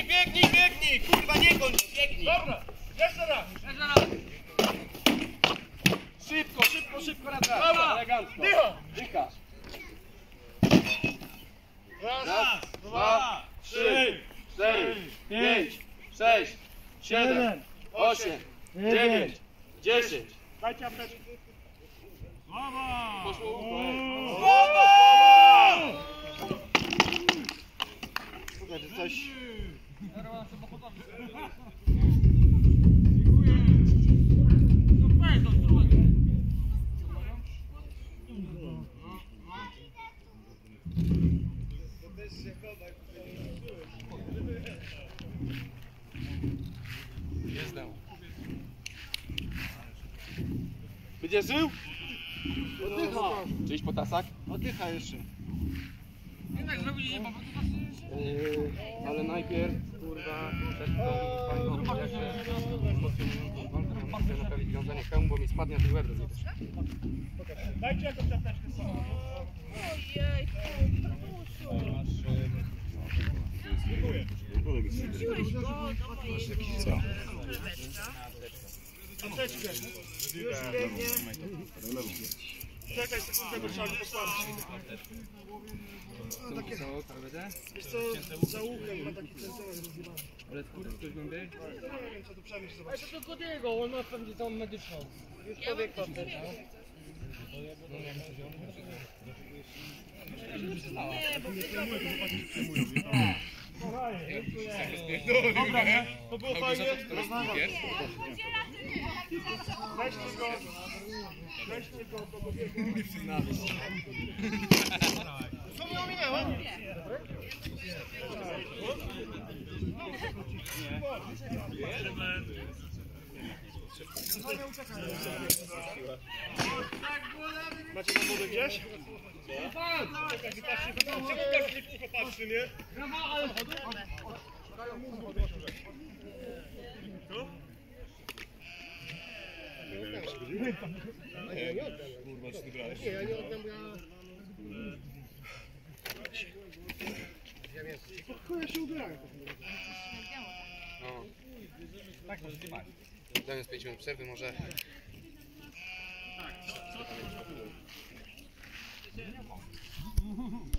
biegnij! Kurwa, nie kończ, biegnij! Dobra, jeszcze raz! Szybko, raz. Dobra, Elegancko. Dycha! Raz, dwa, 3, 4, 5, 6, 7, 8, 9, 10. Dajcie apteczkę. Poszło coś... Nie zdał. Będzie żył? Oddycha. Czy iść po tasak? Oddycha jeszcze. Ale najpierw, kurwa, muszę naprawić wiązanie hełmu, bo mi spadnie, a ten łeb rozjedziesz. Dajcie jakąś apteczkę z sobą. Ojej, wróciłeś go do mojego królewska. Apteczkę. Już biegnie. Czekaj sekundę, bo trzeba go posłać. Wiesz co, za uchem ma taki centymetr rozjebany. Ale skóry coś głębiej? Nie wiem co tu przemyśl zobaczyć. Ale to tylko jego, on ma pewnie tą medyczną. Już powie kto chce. Nie, bo Dobra, nie? To było fajnie. Weźcie go do biegu. Nie przyznamy się. Co mnie ominęło? Macie tam wodę gdzieś? Czekaj, patrzy, czemu każdy w ucho patrzy, nie? Tu? Nie, nie oddam. Kurwa, czy ty brałeś? Nie, ja nie oddam, bo ja... Ja się ubierałem. No. Tak, może nie masz. Zamiast 5 minut przerwy może...